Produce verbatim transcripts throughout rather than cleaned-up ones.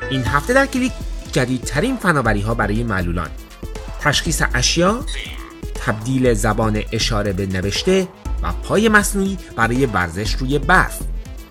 این هفته در کلیک جدیدترین فناوری ها برای معلولان، تشخیص اشیا، تبدیل زبان اشاره به نوشته و پای مصنوعی برای ورزش روی برف.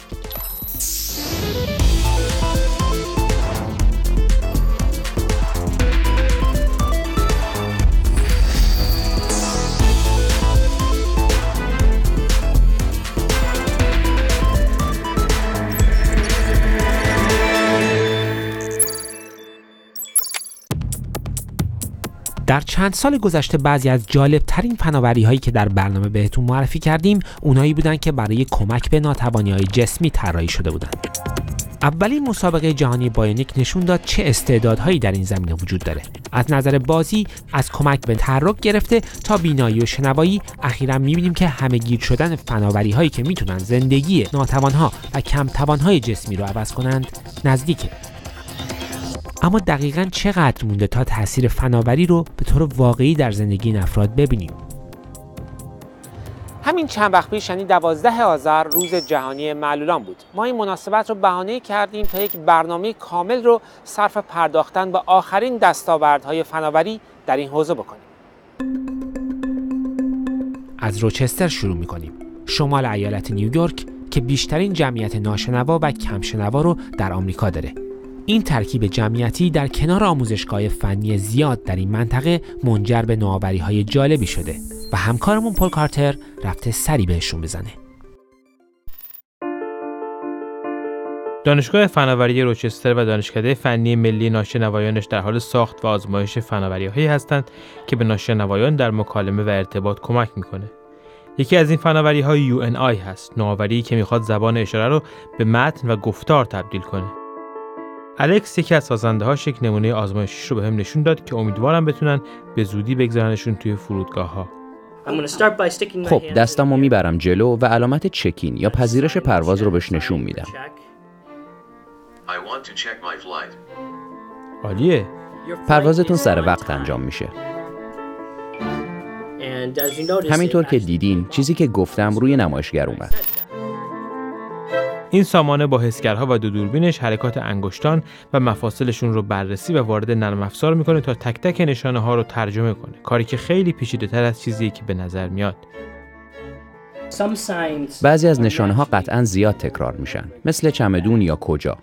در چند سال گذشته بعضی از جالبترین فناوری هایی که در برنامه بهتون معرفی کردیم اونایی بودن که برای کمک به ناتوانی های جسمی طراحی شده بودن. اولین مسابقه جهانی بایونیک نشون داد چه استعدادهایی در این زمینه وجود داره. از نظر بازی، از کمک به تحرک گرفته تا بینایی و شنوایی، اخیراً می‌بینیم که همه‌گیر شدن فناوری هایی که میتونن زندگی ناتوانها و کم توانهای جسمی رو عوض کنند نزدیکه. اما دقیقاً چقدر مونده تا تأثیر فناوری رو به طور واقعی در زندگی این افراد ببینیم؟ همین چند وقت پیش یعنی دوازده آذر روز جهانی معلولان بود. ما این مناسبت رو بهانه کردیم تا یک برنامه کامل رو صرف پرداختن به آخرین دستاوردهای فناوری در این حوزه بکنیم. از روچستر شروع می‌کنیم، شمال ایالت نیویورک که بیشترین جمعیت ناشنوا و کمشنوا رو در آمریکا داره. این ترکیب جمعیتی در کنار آموزشگاه فنی زیاد در این منطقه منجر به نوآوری‌های جالبی شده و همکارمون پل کارتر رفته سری بهشون بزنه. دانشگاه فناوری روچستر و دانشکده فنی ملی ناشنوایانش در حال ساخت و آزمایش فناوری‌هایی هستند که به ناشنوایان در مکالمه و ارتباط کمک می‌کنه. یکی از این فناوری‌ها یو ان آی هست، نوآوری که می‌خواد زبان اشاره رو به متن و گفتار تبدیل کنه. الکس یکی از سازنده‌هاش یک نمونه آزمایشیش رو بهم نشون داد که امیدوارم بتونن به زودی بگذارنشون توی فرودگاه‌ها. خب دستمو میبرم جلو و علامت چکین یا پذیرش پرواز رو بهش نشون میدم. عالیه. پروازتون سر وقت انجام میشه. همینطور که دیدین چیزی که گفتم روی نمایشگر اومد. این سامانه با حسگرها و دو دوربینش حرکات انگشتان و مفاصلشون رو بررسی و وارد نرم افزار میکنه تا تک تک نشانه ها رو ترجمه کنه، کاری که خیلی پیچیده تر از چیزیه که به نظر میاد. بعضی از نشانه ها قطعاً زیاد تکرار میشن، مثل چمدون یا کجا.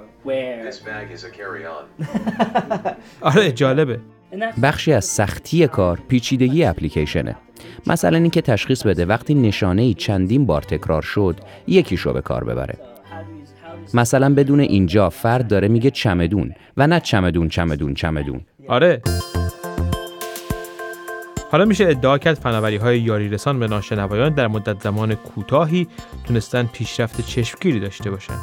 آره جالبه. بخشی از سختی کار پیچیدگی اپلیکیشنه. مثلا اینکه تشخیص بده وقتی نشانه‌ای چندین بار تکرار شد یکیشو به کار ببره. مثلا بدون اینجا فرد داره میگه چمدون و نه چمدون چمدون چمدون. آره. حالا میشه ادعا کرد فناوری‌های یاری رسان به ناشنوایان در مدت زمان کوتاهی تونستن پیشرفت چشمگیری داشته باشن.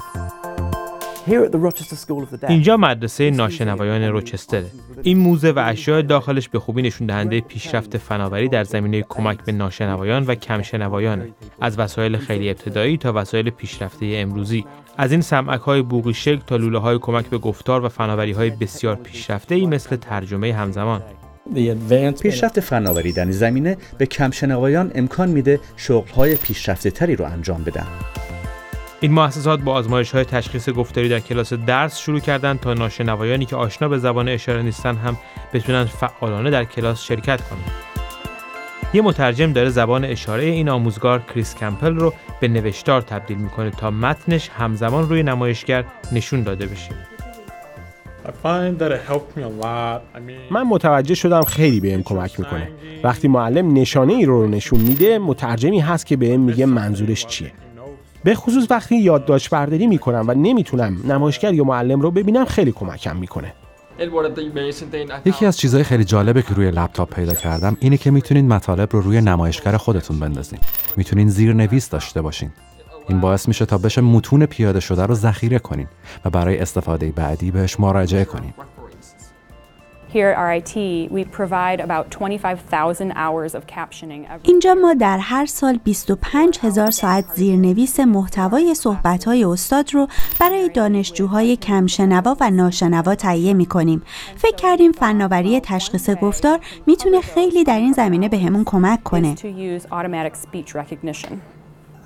اینجا مدرسه ناشنوایان روچستره. این موزه و اشیاء داخلش به خوبی نشون دهنده پیشرفت فناوری در زمینه کمک به ناشنوایان و کمشنوایانه، از وسایل خیلی ابتدایی تا وسایل پیشرفته امروزی، از این سمعک‌های بوقی شکل تا لوله‌های کمک به گفتار و فناوری‌های بسیار پیشرفته‌ای مثل ترجمه همزمان. پیشرفت فناوری در این زمینه به کمشنوایان امکان میده شغل‌های پیشرفته‌تری رو انجام بدن. این مؤسسات با آزمایش‌های تشخیص گفتاری در کلاس درس شروع کردن تا ناشنوایانی که آشنا به زبان اشاره نیستن هم بتونن فعالانه در کلاس شرکت کنن. یه مترجم داره زبان اشاره این آموزگار کریس کمپل رو به نوشتار تبدیل میکنه تا متنش همزمان روی نمایشگر نشون داده بشه. من متوجه شدم خیلی بهم کمک میکنه. وقتی معلم نشانه ای رو نشون میده، مترجمی هست که بهم میگه منظورش چیه. به خصوص وقتی یادداشت برداری میکنم و نمیتونم نمایشگر یا معلم رو ببینم خیلی کمکم میکنه. یکی از چیزهای خیلی جالبه که روی لپتاپ پیدا کردم اینه که میتونین مطالب رو روی نمایشگر خودتون بندازین. میتونین زیرنویس داشته باشین. این باعث میشه تا بشه متون پیاده شده رو ذخیره کنین و برای استفاده بعدی بهش مراجعه کنین. Here at آر آی تی we provide about twenty-five thousand hours of captioning. اینجا ما در هر سال بیست و پنج هزار ساعت زیرنویس محتوای صحبت‌های استاد رو برای دانشجوهای کمشنوا و ناشنوا تهیه می‌کنیم. فکر کردیم فناوری تشخیص گفتار میتونه خیلی در این زمینه بهمون کمک کنه.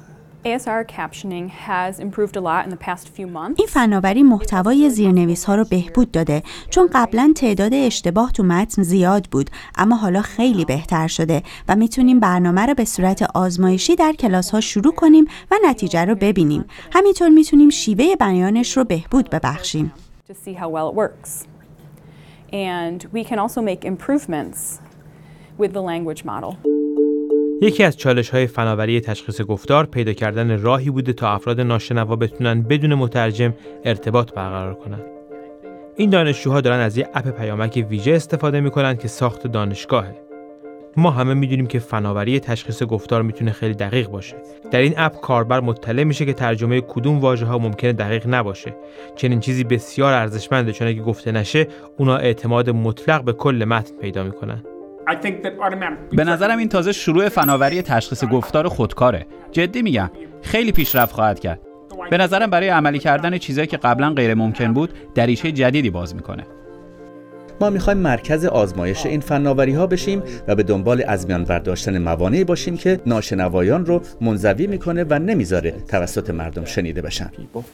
ای اس آر captioning has improved a lot in the past few months. این فناوری محتوای زیرنویس‌ها رو بهبود داده، چون قبلا تعداد اشتباه تو متن زیاد بود، اما حالا خیلی بهتر شده و میتونیم برنامه رو به صورت آزمایشی در کلاس‌ها شروع کنیم و نتیجه رو ببینیم. همینطور میتونیم شیوه بیانش رو بهبود ببخشیم. To see how well it works. And we can also make improvements with the language model. یکی از چالش‌های فناوری تشخیص گفتار پیدا کردن راهی بوده تا افراد ناشنوا بتونن بدون مترجم ارتباط برقرار کنن. این دانشجوها دارن از یه اپ پیامک ویژه استفاده می‌کنن که ساخت دانشگاهه. ما همه می‌دونیم که فناوری تشخیص گفتار میتونه خیلی دقیق باشه. در این اپ کاربر مطلع میشه که ترجمه کدوم واژه‌ها ممکنه دقیق نباشه. چنین چیزی بسیار ارزشمنده، چون اگه گفته نشه، اونا اعتماد مطلق به کل متن پیدا می‌کنن. به نظرم این تازه شروع فناوری تشخیص گفتار خودکاره. جدی میگم، خیلی پیشرفت خواهد کرد. به نظرم برای عملی کردن چیزایی که قبلا غیر ممکن بود، دریچه جدیدی باز میکنه. ما میخوایم مرکز آزمایش این فناوری ها بشیم و به دنبال از میان برداشتن موانعی باشیم که ناشنوایان رو منزوی میکنه و نمیذاره توسط مردم شنیده بشن.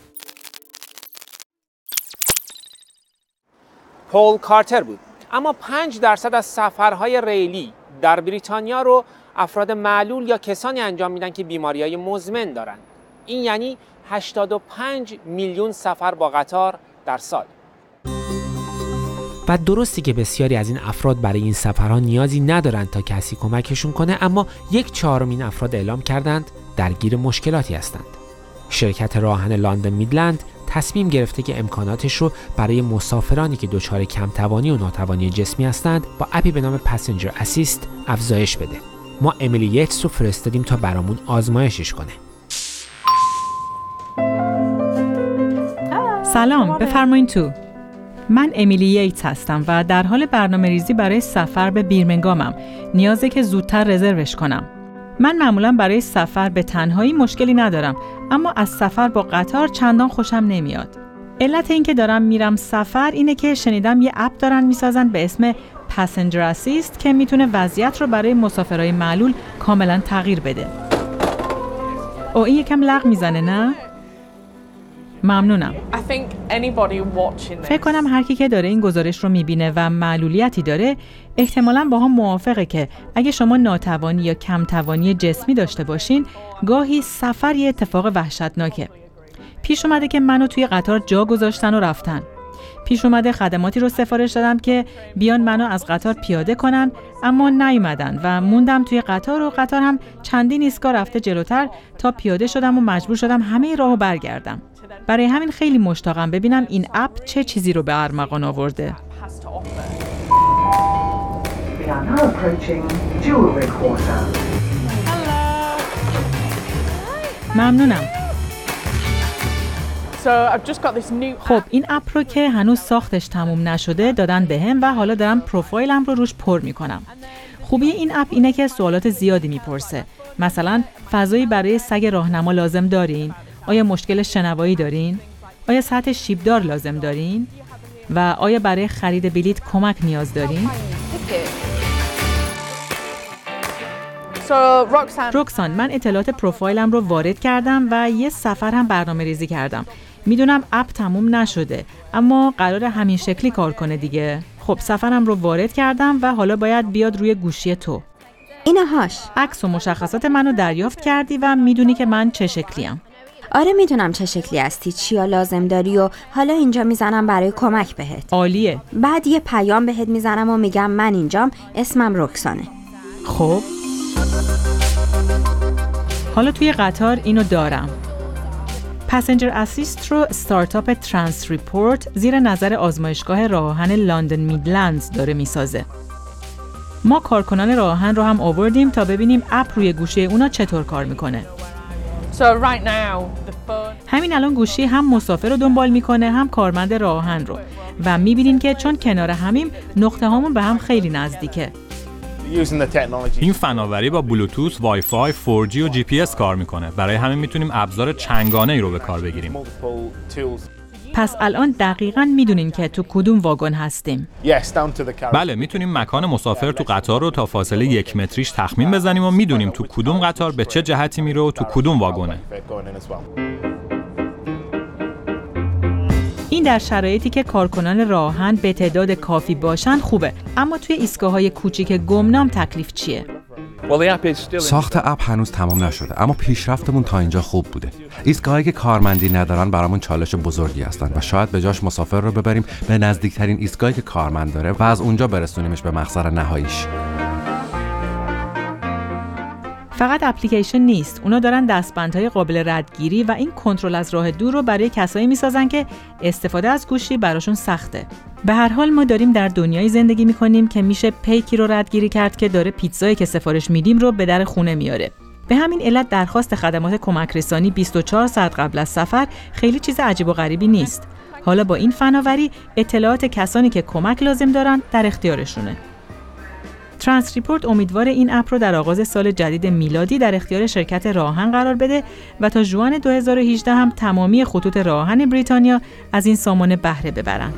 پول کارتر بود. اما پنج درصد از سفرهای ریلی در بریتانیا رو افراد معلول یا کسانی انجام میدن که بیماری‌های مزمن دارن. این یعنی هشتاد و پنج میلیون سفر با قطار در سال. و درستی که بسیاری از این افراد برای این سفرها نیازی ندارند تا کسی کمکشون کنه، اما یک چهارم این افراد اعلام کردند درگیر مشکلاتی هستند. شرکت راهن لندن میدلند تصمیم گرفته که امکاناتش رو برای مسافرانی که دچار کمتوانی و ناتوانی جسمی هستند با اپی به نام پسنجر اسیست افزایش بده. ما امیلی یتس رو فرستادیم تا برامون آزمایشش کنه. سلام، بفرمایین تو. من امیلی یتس هستم و در حال برنامه‌ریزی برای سفر به بیرمنگامم. نیازه که زودتر رزروش کنم. من معمولاً برای سفر به تنهایی مشکلی ندارم، اما از سفر با قطار چندان خوشم نمیاد. علت این که دارم میرم سفر اینه که شنیدم یه اپ دارن میسازن به اسم پسنجر اسیست که میتونه وضعیت رو برای مسافرای معلول کاملاً تغییر بده. او این یکم لغ میزنه نه؟ ممنونم. فکر کنم هر کی که داره این گزارش رو میبینه و معلولیتی داره احتمالاً با هم موافقه که اگه شما ناتوانی یا کمتوانی جسمی داشته باشین، گاهی سفر یه اتفاق وحشتناکه. پیش اومده که منو توی قطار جا گذاشتن و رفتن. پیش اومده خدماتی رو سفارش دادم که بیان منو از قطار پیاده کنن، اما نیومدن و موندم توی قطار و قطار هم چندین ایستگاه رفته جلوتر تا پیاده شدم و مجبور شدم همه راهو برگردم. برای همین خیلی مشتاقم ببینم این اپ چه چیزی رو به ارمغان آورده. ممنونم. خب این اپ رو که هنوز ساختش تموم نشده دادن بهم و حالا دارم پروفایلم رو روش پر میکنم. خوبی این اپ اینه که سوالات زیادی میپرسه. مثلا فضایی برای سگ راهنما لازم دارین؟ آیا مشکل شنوایی دارین؟ آیا سطح شیبدار لازم دارین؟ و آیا برای خرید بلیط کمک نیاز دارین؟ رکسان، من اطلاعات پروفایلم رو وارد کردم و یه سفر هم برنامه ریزی کردم. میدونم اپ تموم نشده، اما قرار همین شکلی کار کنه دیگه. خب سفرم رو وارد کردم و حالا باید بیاد روی گوشی تو. اینهاش. عکس و مشخصات منو دریافت کردی و میدونی که من چه شکلیم. آره میدونم چه شکلی هستی، چیا لازم داری و حالا اینجا میزنم برای کمک بهت. عالیه. بعد یه پیام بهت میزنم و میگم من اینجام، اسمم رکسانه. خب حالا توی قطار اینو دارم. پسنجر اسیست رو استارتاپ ترانس ریپورت زیر نظر آزمایشگاه راهن لندن میدلندز داره میسازه. ما کارکنان راهن رو هم آوردیم تا ببینیم اپ روی گوشی اونا چطور کار میکنه. So right now, the phone... همین الان گوشی هم مسافر رو دنبال میکنه هم کارمند راهن رو و میبینیم که چون کنار همیم نقطه هامون به هم خیلی نزدیکه. این فناوری با بلوتوث، وای فای، فور جی و جی پی اس کار میکنه. برای همین میتونیم ابزار چندگانه‌ای رو به کار بگیریم. پس الان دقیقاً میدونین که تو کدوم واگن هستیم. بله، میتونیم مکان مسافر تو قطار رو تا فاصله یک متریش تخمین بزنیم و میدونیم تو کدوم قطار به چه جهتی میره و تو کدوم واگنه. این در شرایطی که کارکنان راهن به تعداد کافی باشن خوبه، اما توی ایستگاه‌های کوچیک گمنام تکلیف چیه؟ ساخت اپ هنوز تمام نشده، اما پیشرفتمون تا اینجا خوب بوده. ایستگاهایی که کارمندی ندارن برامون چالش بزرگی هستن و شاید به جاش مسافر رو ببریم به نزدیکترین ایستگاهی که کارمند داره و از اونجا برسونیمش به مقصد نهاییش. فقط اپلیکیشن نیست، اونا دارن دستبندهای قابل ردگیری و این کنترل از راه دور رو برای کسایی میسازن که استفاده از گوشی براشون سخته. به هر حال ما داریم در دنیای زندگی میکنیم که میشه پیکی رو ردگیری کرد که داره پیتزایی که سفارش میدیم رو به در خونه میاره. به همین علت درخواست خدمات کمک رسانی بیست و چهار ساعت قبل از سفر خیلی چیز عجیب و غریبی نیست. حالا با این فناوری اطلاعات کسانی که کمک لازم دارن در اختیارشونه. ترانس ریپورت امیدوار این اپ رو در آغاز سال جدید میلادی در اختیار شرکت راهن قرار بده و تا ژوئن دو هزار و هجده هم تمامی خطوط راهن بریتانیا از این سامانه بهره ببرن.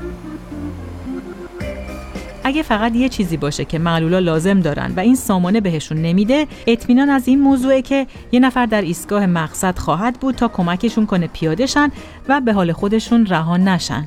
اگه فقط یه چیزی باشه که معلولا لازم دارن و این سامانه بهشون نمیده، اطمینان از این موضوعه که یه نفر در ایستگاه مقصد خواهد بود تا کمکشون کنه پیاده شن و به حال خودشون رها نشن.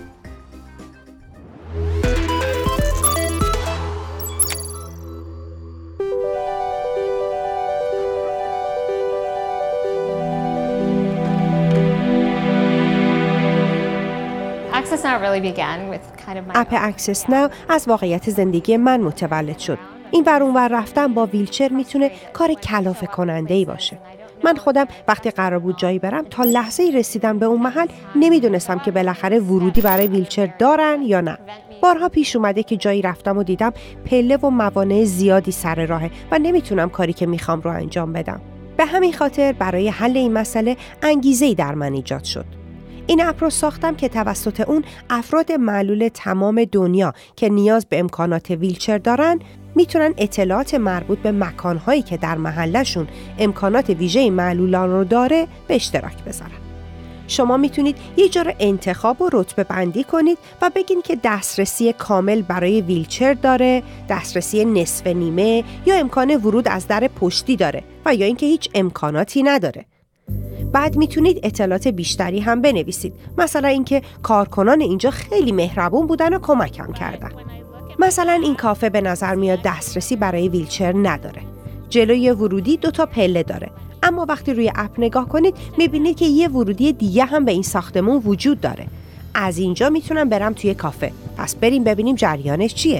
اپ اکسس ناو از واقعیت زندگی من متولد شد. این ور اون ور رفتن با ویلچر میتونه کار کلافه کننده‌ای باشه. من خودم وقتی قرار بود جایی برم تا لحظه‌ای رسیدم به اون محل نمیدونستم که بالاخره ورودی برای ویلچر دارن یا نه. بارها پیش اومده که جایی رفتم و دیدم پله و موانع زیادی سر راهه و نمیتونم کاری که میخوام رو انجام بدم. به همین خاطر برای حل این مسئله انگیزه‌ای در من ایجاد شد. این اپ رو ساختم که توسط اون افراد معلول تمام دنیا که نیاز به امکانات ویلچر دارن میتونن اطلاعات مربوط به مکانهایی که در محلشون امکانات ویژه معلولان رو داره به اشتراک بذارن. شما میتونید یه جور انتخاب و رتبه بندی کنید و بگین که دسترسی کامل برای ویلچر داره، دسترسی نصف نیمه یا امکان ورود از در پشتی داره و یا اینکه هیچ امکاناتی نداره. بعد میتونید اطلاعات بیشتری هم بنویسید، مثلا اینکه کارکنان اینجا خیلی مهربون بودن و کمکم کردن. مثلا این کافه به نظر میاد دسترسی برای ویلچر نداره. جلوی ورودی دو تا پله داره، اما وقتی روی اپ نگاه کنید میبینید که یه ورودی دیگه هم به این ساختمون وجود داره. از اینجا میتونم برم توی کافه. پس بریم ببینیم جریانش چیه.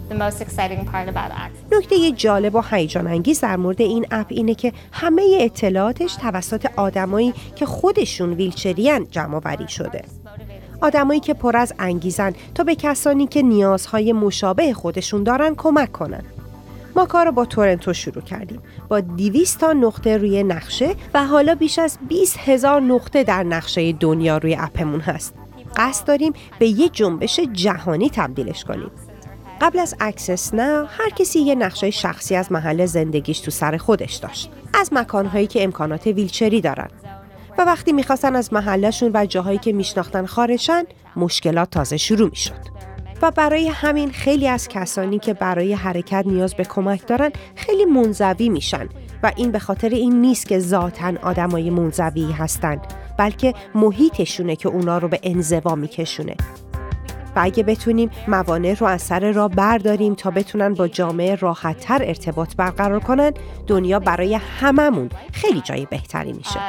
نکته جالب و هیجان انگیز در مورد این اپ اینه که همه اطلاعاتش توسط آدمایی که خودشون ویلچریان جمع آوری شده. آدمایی که پر از انگیزن تا به کسانی که نیازهای مشابه خودشون دارن کمک کنن. ما کار رو با تورنتو شروع کردیم با دویست تا نقطه روی نقشه و حالا بیش از بیست هزار نقطه در نقشه دنیا روی اپمون هست. قصد داریم به یه جنبش جهانی تبدیلش کنیم. قبل از اکسس ناو هر کسی یه نقشه شخصی از محل زندگیش تو سر خودش داشت، از مکانهایی که امکانات ویلچری دارن و وقتی میخواستن از محلشون و جاهایی که میشناختن خارجن مشکلات تازه شروع میشد. و برای همین خیلی از کسانی که برای حرکت نیاز به کمک دارن خیلی منزوی میشن و این به خاطر این نیست که ذاتاً آدمای منزوی هستن، بلکه محیطشونه که اونا رو به انزوا میکشونه. و اگه بتونیم موانع رو از سر راه برداریم تا بتونن با جامعه راحت‌تر ارتباط برقرار کنن، دنیا برای هممون خیلی جای بهتری میشه.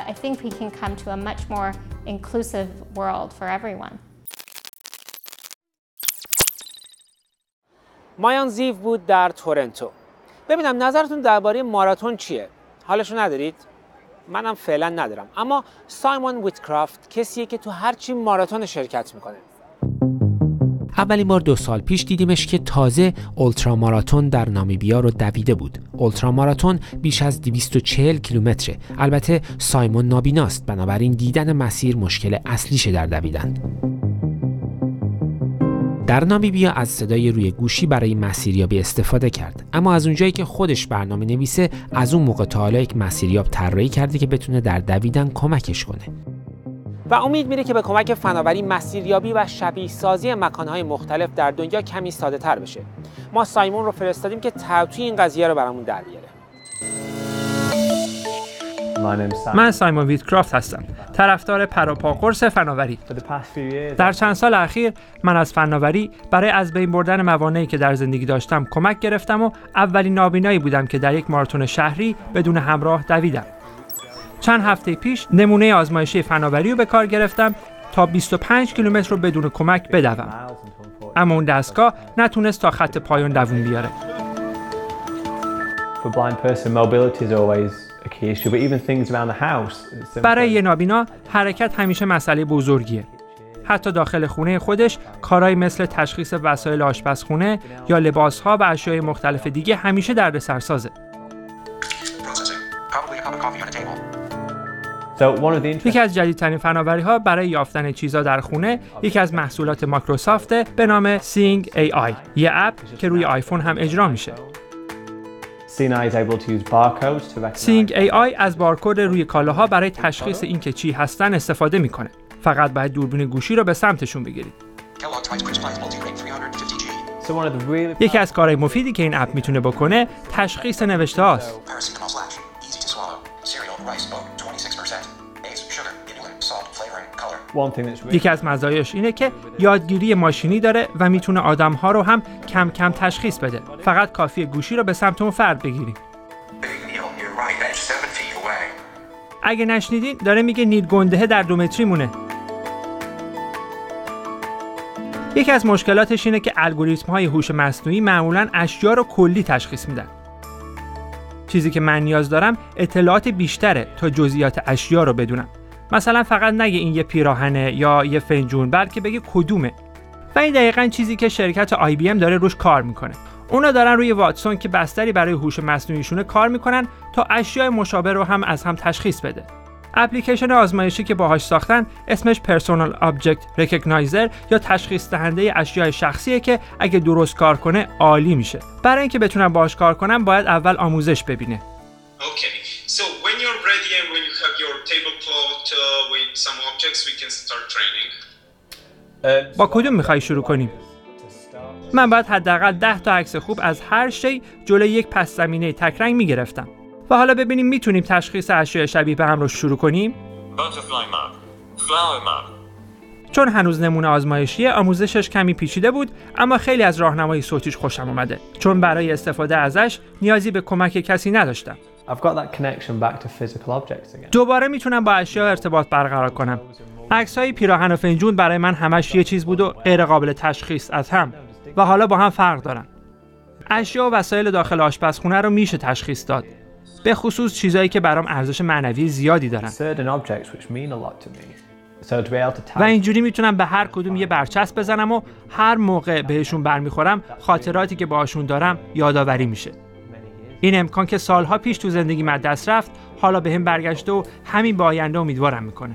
مایان زیو بود در تورنتو. ببینم نظرتون درباره ماراتون چیه؟ حالشو ندارید؟ منم فعلا ندارم. اما سایمون ویتکرافت کسیه که تو هرچی ماراتون شرکت میکنه. اولین بار دو سال پیش دیدیمش که تازه اولترا ماراتون در نامیبیا رو دویده بود. اولترا ماراتون بیش از دویست و چهل کیلومتره. البته سایمون نابیناست، بنابراین دیدن مسیر مشکل اصلیشه در دویدن. در نامیبیا از صدای روی گوشی برای مسیریابی استفاده کرد، اما از اونجایی که خودش برنامه نویسه از اون موقع تا حالا یک مسیریاب طراحی کرده که بتونه در دویدن کمکش کنه. و امید میره که به کمک فناوری مسیریابی و شبیه سازی مکانهای مختلف در دنیا کمی ساده تر بشه. ما سایمون رو فرستادیم که توی این قضیه رو برامون در بیاره. من سایمون ویتکرافت هستم، طرفدار پروپاقرص فناوری. در چند سال اخیر من از فناوری برای از بین بردن موانعی که در زندگی داشتم کمک گرفتم و اولین نابینایی بودم که در یک ماراتون شهری بدون همراه دویدم. چند هفته پیش نمونه آزمایشی فناوری رو به کار گرفتم تا بیست و پنج کیلومتر رو بدون کمک بدوم. اما اون دستگاه نتونست تا خط پایان دووم بیاره. برای یه نابینا حرکت همیشه مسئله بزرگیه. حتی داخل خونه خودش کارهای مثل تشخیص وسایل آشپزخونه یا لباس‌ها و اشیاء مختلف دیگه همیشه دردسرسازه. یکی از جدیدترین فناوری‌ها برای یافتن چیزا در خونه یکی از محصولات مایکروسافت به نام سینگ ای آی، یه اپ که روی آیفون هم اجرا میشه. سینگ ای آی از بارکد روی کالاها برای تشخیص اینکه چی هستن استفاده میکنه. فقط باید دوربین گوشی رو به سمتشون بگیرید. یکی از کارهای مفیدی که این اپ میتونه بکنه تشخیص نوشته هاست. یکی از مزایاش اینه که یادگیری ماشینی داره و میتونه آدم‌ها رو هم کم کم تشخیص بده. فقط کافیه گوشی رو به سمت اون فرد بگیریم. اگه نشنیدین داره میگه نیل گندهه در دو متری مونه. یکی از مشکلاتش اینه که الگوریتم‌های هوش مصنوعی معمولاً اشیا رو کلی تشخیص میدن. چیزی که من نیاز دارم اطلاعات بیشتره تا جزئیات اشیا رو بدونم. مثلا فقط نگه این یه پیراهنه یا یه فنجون، بلکه بگه کدومه. و این دقیقاً چیزی که شرکت آی بی ام داره روش کار میکنه. اونا دارن روی واتسون که بستری برای هوش مصنوعیشونه کار میکنن تا اشیاء مشابه رو هم از هم تشخیص بده. اپلیکیشن آزمایشی که باهاش ساختن اسمش پرسونال آبجکت ریکگنایزر یا تشخیص دهنده اشیاء شخصیه که اگه درست کار کنه عالی میشه. برای اینکه بتونن باهاش کار کنن باید اول آموزش ببینه. Okay. So when you're ready and when you have your tablecloth uh, with some objects, we can start training. با کدوم میخوای شروع کنیم؟ من باید حداقل ده تا عکس خوب از هر شی جلوی یک پس زمینه تک رنگ میگرفتم. و حالا ببینیم میتونیم تشخیص اشیاء شبیه به هم رو شروع کنیم؟ Butterfly map, flower map. چون هنوز نمونه آزمایشیه، آموزشش کمی پیچیده بود، اما خیلی از راهنمای صوتیش خوشم اومده. چون برای استفاده ازش نیازی به کمک کسی نداشتم. I've got that connection back to physical objects again. دوباره میتونم با اشیا ارتباط برقرار کنم. عکس‌های پیراهن و فنجون برای من همش یه چیز بود و غیر قابل تشخیص از هم و حالا با هم فرق دارن. اشیا و وسایل داخل آشپزخونه رو میشه تشخیص داد. به خصوص چیزایی که برام ارزش معنوی زیادی دارن. و اینجوری میتونم به هر کدوم یه برچسب بزنم و هر موقع بهشون برمیخورم خاطراتی که باهاشون دارم یادآوری میشه. این امکان که سالها پیش تو زندگی من دست رفت حالا به هم برگشته و همین به آینده امیدوارم میکنه.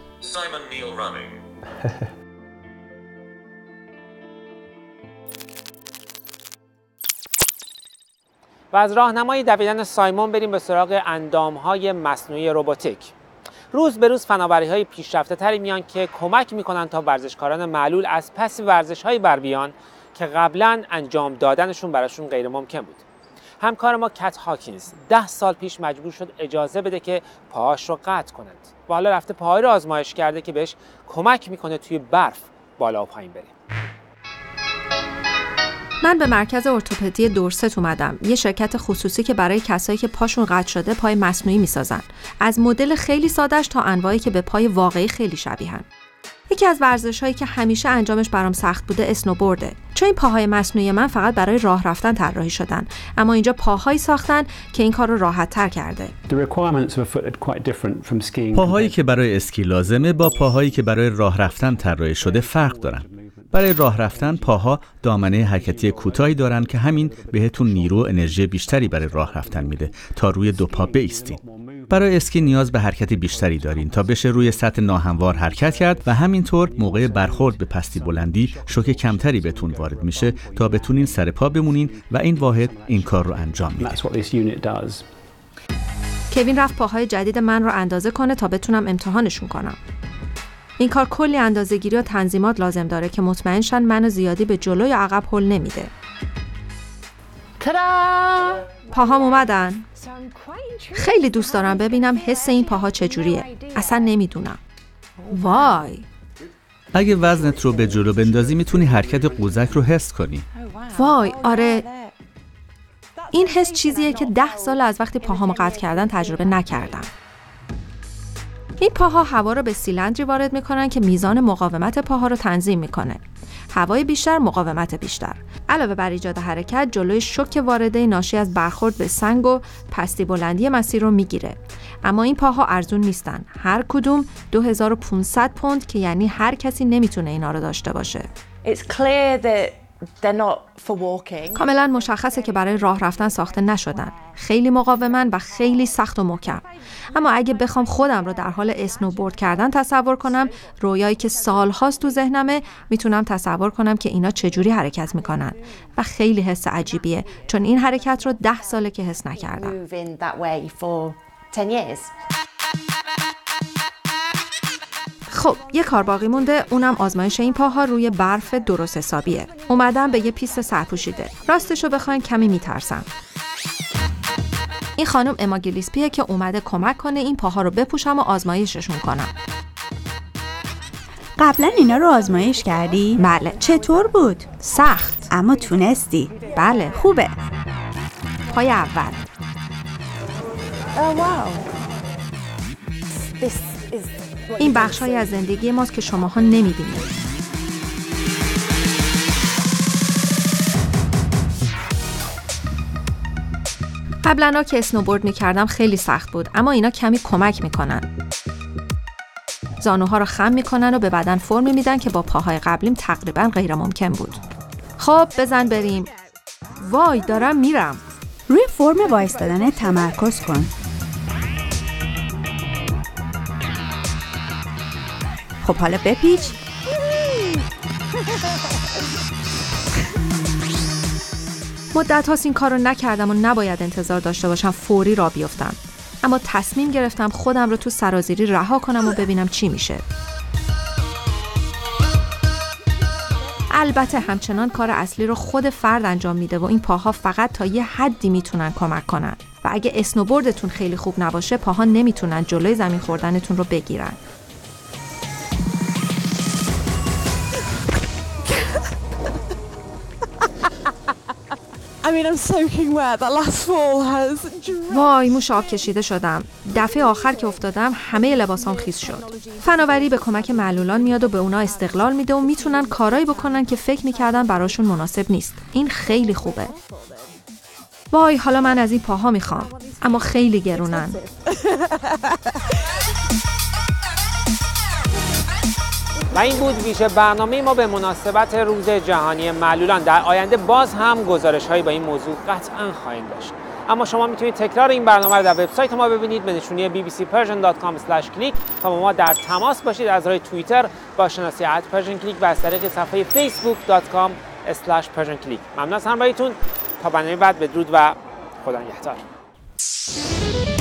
و از راهنمای دویدن سایمون بریم به سراغ اندامهای مصنوعی روباتیک. روز به روز فناوری‌های پیشرفته تری میان که کمک میکنن تا ورزشکاران معلول از پس ورزش‌هایی بر بیان که قبلاً انجام دادنشون براشون غیر ممکن بود. همکار ما کت هاکینز ده سال پیش مجبور شد اجازه بده که پاهاش رو قطع کنند و حالا رفته پاهایی رو آزمایش کرده که بهش کمک میکنه توی برف بالا و پایین بره. من به مرکز ارتوپدی دورست اومدم، یه شرکت خصوصی که برای کسایی که پاشون قطع شده پای مصنوعی میسازن، از مدل خیلی سادهش تا انواعی که به پای واقعی خیلی شبیهن. یکی از ورزش‌هایی که همیشه انجامش برام سخت بوده اسنوبورده، چون این پاهای مصنوعی من فقط برای راه رفتن طراحی شدن، اما اینجا پاهایی ساختن که این کار رو راحت‌تر کرده. پاهایی که برای اسکی لازمه با پاهایی که برای راه رفتن طراحی شده فرق دارن. برای راه رفتن پاها دامنه حرکتی کوتاهی دارن که همین بهتون نیرو و انرژی بیشتری برای راه رفتن میده تا روی دو پا بایستین. برای اسکی نیاز به حرکت بیشتری دارین تا بشه روی سطح ناهموار حرکت کرد و همینطور موقع برخورد به پستی بلندی شوک کمتری بهتون وارد میشه تا بتونین سر پا بمونین و این واحد این کار رو انجام میده. کوین رفت پاهای جدید من رو اندازه کنه تا بتونم امتحانشون کنم. این کار کلی اندازه‌گیری و تنظیمات لازم داره که مطمئن شن منو زیادی به جلو یا عقب هل نمیده. تا-دا! پاهام اومدن. خیلی دوست دارم ببینم حس این پاها چجوریه. اصلا نمیدونم. وای. اگه وزنت رو به جلو بندازی میتونی حرکت قوزک رو حس کنی. وای، آره. این حس چیزیه که ده سال از وقتی پاهامو قطع کردن تجربه نکردم. این پاها هوا رو به سیلندری وارد میکنن که میزان مقاومت پاها رو تنظیم میکنه. هوای بیشتر، مقاومت بیشتر. علاوه بر ایجاد حرکت، جلوی شوک وارده ناشی از برخورد به سنگ و پستی بلندی مسیر رو میگیره. اما این پاها ارزون نیستن. هر کدوم دو هزار و پانصد پوند که یعنی هر کسی نمیتونه اینا رو داشته باشه. It's clear that they're not for walking. کاملا مشخصه که برای راه رفتن ساخته نشدن. خیلی مقاومن و خیلی سخت و محکم. اما اگه بخوام خودم رو در حال اسنوبورد کردن تصور کنم، رویایی که سالهاست تو ذهنمه، میتونم تصور کنم که اینا چجوری حرکت میکنن و خیلی حس عجیبیه، چون این حرکت رو ده ساله که حس نکردم. خب یه کار باقی مونده، اونم آزمایش این پاها روی برف درست حسابیه. اومدم به یه پیست سرپوشیده. راستشو بخواین کمی میترسم. این خانم اما گیلیسپیه که اومده کمک کنه این پاها رو بپوشم و آزمایششون کنم. قبلا اینا رو آزمایش کردی؟ بله. چطور بود؟ سخت. اما تونستی؟ بله. خوبه. پای اول. Oh wow. This is این بخش‌های از زندگی ماست که شماها نمی‌بینید. قبلا که اسنوبورد می‌کردم خیلی سخت بود، اما اینا کمی کمک می‌کنن. زانوها رو خم می‌کنن و به بدن فرمی میدن که با پاهای قبلیم تقریباً غیر ممکن بود. خب بزن بریم. وای دارم میرم. روی فرم وایستادن تمرکز کن. خب حالا بپیچ. مدت هاست این کار رو نکردم و نباید انتظار داشته باشم فوری را بیفتم. اما تصمیم گرفتم خودم رو تو سرازیری رها کنم و ببینم چی میشه. البته همچنان کار اصلی رو خود فرد انجام میده و این پاها فقط تا یه حدی میتونن کمک کنن و اگه اسنوبوردتون خیلی خوب نباشه پاها نمیتونن جلوی زمین خوردنتون رو بگیرن. I mean, I'm soaking wet. That last fall has dried. وای موش آب کشیده شدم. دفعه آخر که افتادم همه لباسام خیس شد. فناوری به کمک معلولان میاد و به اونا استقلال میده و میتونن کارایی بکنن که فکر میکردن براشون مناسب نیست. این خیلی خوبه. وای حالا من از این پاها میخوام، اما خیلی گرونن. و این بود ویژه برنامه ما به مناسبت روز جهانی معلولان. در آینده باز هم گزارش‌هایی با این موضوع قطعاً خواهیم داشت. اما شما میتونید تکرار این برنامه رو در وبسایت ما ببینید به نشونی بی بی سی پرژن دات کام اسلش کلیک تا با ما در تماس باشید از راه توییتر با شناسی ات پرژن کلیک و از طریق صفحه فیسبوک دات کام اسلش پرژن کلیک. ممنون از همراهیتون. تا برنامه بعد بدرود و خدا نگهدار.